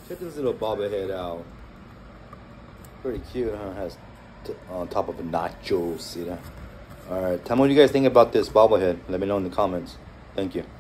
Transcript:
Check this little bobblehead out. Pretty cute, huh? Has on top of a nachos, see that? Alright, tell me what you guys think about this bobblehead. Let me know in the comments. Thank you.